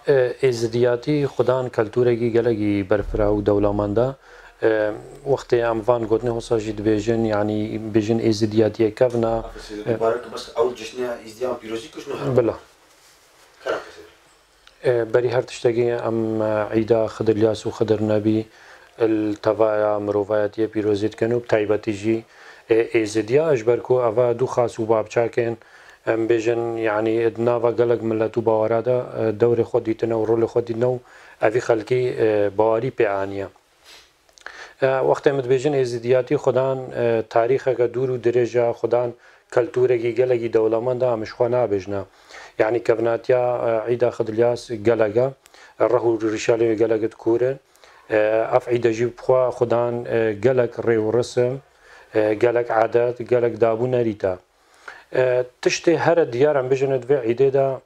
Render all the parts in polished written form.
ازدیاتی خودان کلتورکی گلگی برفراو دولمانده وقتی اموان گفتن حساجی دبیجن یعنی بیجن ازدیاتی کفنا بس اول جشن ازدیام پیروزی کش نه بله بري هر تشتكي ام عيدا خضر الياس وخضر نبي التوايا مروفايات بيروزيت كانوا بتايبتي جي ازديا اجبركو افا دو خاص وباب شاكن ام بيجن يعني ادنافا قلق ملتو باورادا دوري خوديتنا ورول خوديتنا افي خلقي باوري بيعانيا وقت متبيجن ازدياتي خدان تاريخ دور ودرجة خدان كالتورة قلقي دولماندا مش خوانا بجنا يعني كبناتيا عيدا خدلياس قلقا الرهو الرشالي قلقت كورن اف عيدا جيب خوا خدان قلق ريو رسم قلق عادات قلق دابو ناريتا تشتي هر ديار ام بجند في عيدا دا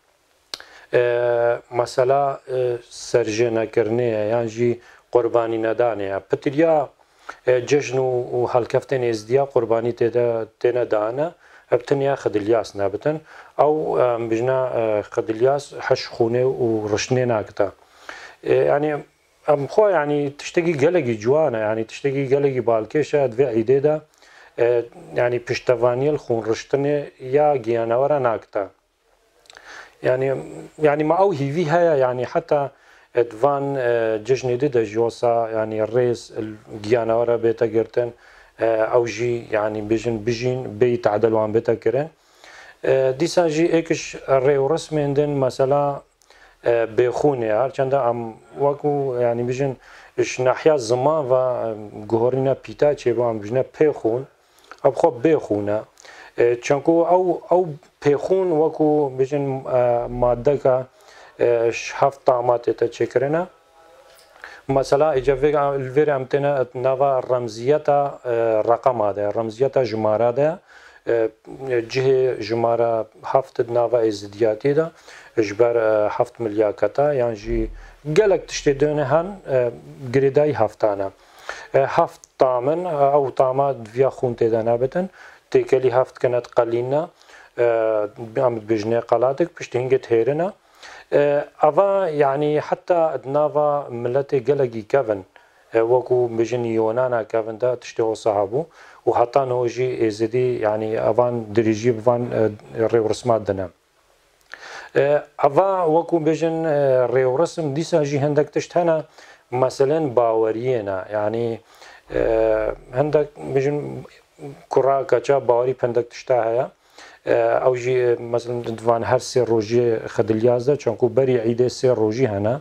مسألة سرجنا كرنية يعني جي قرباني ندانية بتريا جشن وهالكفتين ازديا قرباني تينا دانا ابتنيا خدلياس نابتن او بجنا خدلياس حش خونه ورشني ناكتا يعني ام خو يعني تشتكي قلقي جوانا يعني تشتكي قلقي بالكيشة دفع عيديدا يعني بشتفاني الخون رشتني يا جيانا ورا ناكتا يعني ما او هي فيها يعني حتى ادفان جشن ديدا جوسا يعني الرئيس الجيانا ورا بيتا جرتن او جي يعني بيجين بيت عدلوان بيتا كرن ديسان جي ايكش الرئيو رسمي عندن مثلا بيخوني هرچنده ام وكو يعني بيجن اش ناحية الزمان و جهورينا بيتا چه بام بيجنا بيخون اب خب بيخونه چونكو او بيخون وكو بيجن ماده کا هفت طعمات تشكرنا مثلا اجا الفير امتنا نوا رمزيتا رقم هذا رمزيتا جماره ده جهه جماره هفت نوا ازدياتي ده اجبر هفت ملياكتا يعني جي قالك تشتي دونه هن جريداي هفتانا هفت طامن او طامات فيا خونتي ده نابتن تيكلي هفت كانت قليلنا بعمد بجنيه قلاتك بشتهنجت هيرنا أفا يعني حتى نافا ملتي قلقي كافن وكو بجن يونانا كافن دا تشتغل صاحبه وحتى نوجي ازدي يعني افان دريجي بفان ريو رسمات دنا افا وكو بجن ريو رسم ديسا جي هندك تشتهنا مثلا باورينا يعني هندك بجن كرا كاچا باوري بندك تشتهايا او جي مثلا دوان هر سي روجي خدليازه چونكو بري عيده سي روجي هنا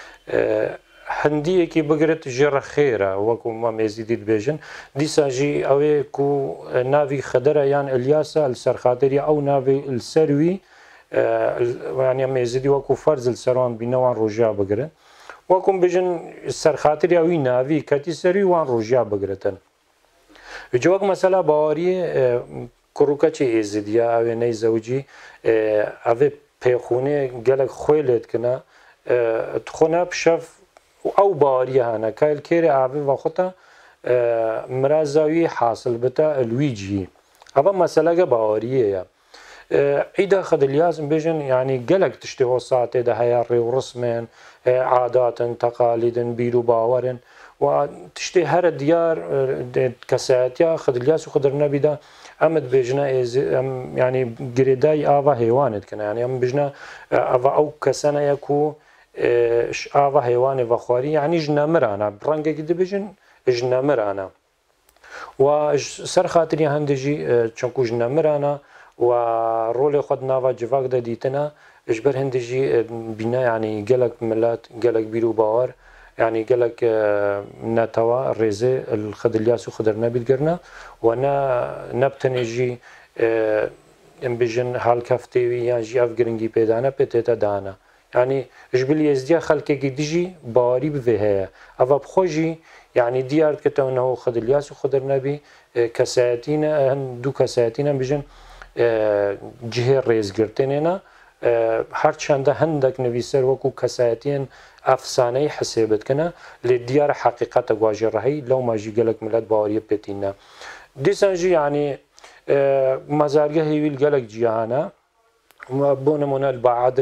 هندي كي بقرت جر خيره وكو ما مزيد بيجن ديسا جي اوي كو نافي خدره يعني الياسا السرخاطري او نافي السروي يعني مزيد وكو فرز السران بنوان روجا بقرن وكو بيجن السرخاطري او نافي كتي سروي وان روجا بقرتن جواب مثلا باوري كروكا چه ازديا او ني زوجي او بيخونه قالك خويلت كنا تخونه بشف او باوري هنا كايل كيري او وقتا مرازاوي حاصل بتا الويجي او مساله باوريه عيدا خدلياس بيجن يعني قالك تشتغل ساعتي ده هي رسمين عادات تقاليد بيرو باورن وتشتي هر ديار كساتيا خدلياس وخدر نبي ده امد بجنا يعني جريداي افا حيوانت كنا يعني ام بجنا افا او كسنه يكو افا حيوان وخوري يعني جنمرانا برنگ كده بجن جنمرانا و سر خاطري هندجي چونكو جنمرانا و رول خد نافا جواك ده ديتنا اجبر هندجي بنا يعني قلق ملات قلق بيرو باور يعني قالك نتوا ريزي الخدلياس وخدر نبيت قرنا وانا نبتنجي ام بيجن هالكفتي يعني جي افغرنجي بيدانا بتيتا دانا يعني جبل يزديا خلقي ديجي باري بفيها افا بخوجي يعني ديار كتونه خدلياس وخدر نبي كساتين دو كساتين بيجن جهه ريز قرتنينا هر چنده هندك نویسر وكو كساتين افسانه حسابت كنا لديار حقيقه واجرهي لو ما جي قالك ملت باوريه بتينا ديسانجي يعني مزاريه هي قالك جيانا بونمونا البعادري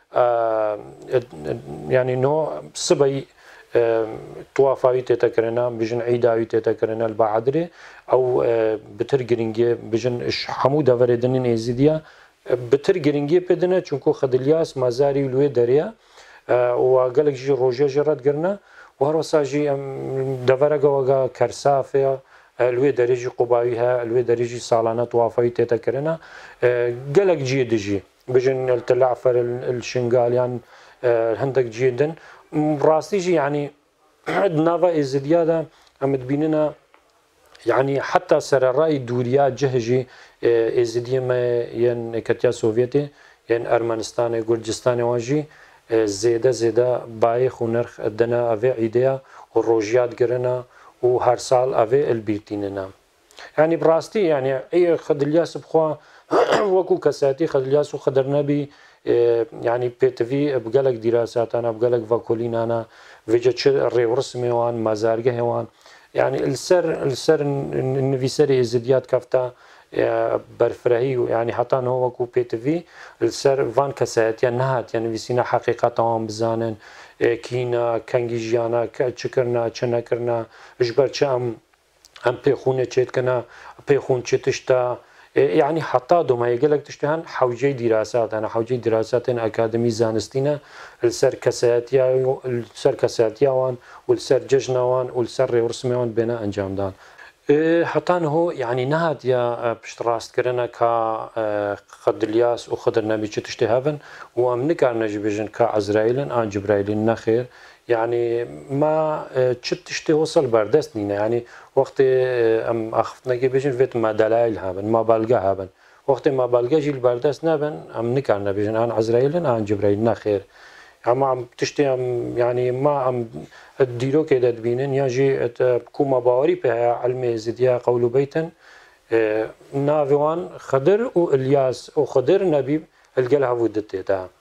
يعني نوع سبي توافاوی تێتە کرێنا بژن عیداوی تێتە کرێنە بەعادرێ ئەو بتر گرنگێ بژن هەموو دەڤەرێدنین ئێزیدیە بتر گرنگی پێدنە چونکو خەدلیاس مازاری لێ دەرەیە و گەلێکژی ڕۆژێژە ڕەتگرنە و هەروەساژی ئەم دەڤەرەگەوەگە کەرسافەیە لێ دەرێژی قوباوی هەیە لێ دەرێژی ساڵانە توافاوی تێتە کرێنە گەلێک جێ دژی بژن التلعفەر الشنگالیان هەندێک جێدن راستيجي يعني نافا إزديادا أم تبيننا يعني حتى سر الرأي دوريا جهجي إزديا ما ين كتيا سوفيتي ين أرمنستان كردستان واجي زيادة بايخ ونرخ دنا أفي عيديا والروجيات قرنا وهر سال أفي البيتيننا يعني براستي يعني أي خدلياس بخوا وكو كساتي خدلياس وخدر نبي يعني بيتفي بقالك دراسات أنا بقالك فاكولين أنا فيجتش رسمي وان مزارجه وان يعني السر النفيسري إزديات كفتا برفرهي يعني حتى هو وكو بيتفي السر فان كسات يعني نهات يعني فيسينا حقيقة وان بزانن كينا كانجيجيانا كشكرنا كنا إجبر شام أم بيخونه شيت كنا بيخون شتشتا يعني حتى دوما يقولك تشتهن حوجي دراسات أنا حوجي دراسات أكاديمي زانستينا السر كساتيا وان والسر ججنا وان والسر رسمي وان بنا أنجام دان حتى هو يعني نهاد يا بشتراست كرنا كا خدلياس وخدرنا بيش تشتهفن ومنكر نجبجن كعزرائيلن عن جبرائيلن نخير يعني ما تشتي وصل بردستنينا يعني وقت ام اخفتنا بيجن فيت ما دلائل هابن ما بالغا هابن وقت ما بالغا جيل بردست نابن ام نكرنا بيجن عن عزرائيلن عن جبرائيل نخير اما عم تشتي يعني ما عم الديرو كده تبينن يجي كوما باوري بها علم زديا قول بيتا نافوان خضر والياس وخضر نبي القلها ودت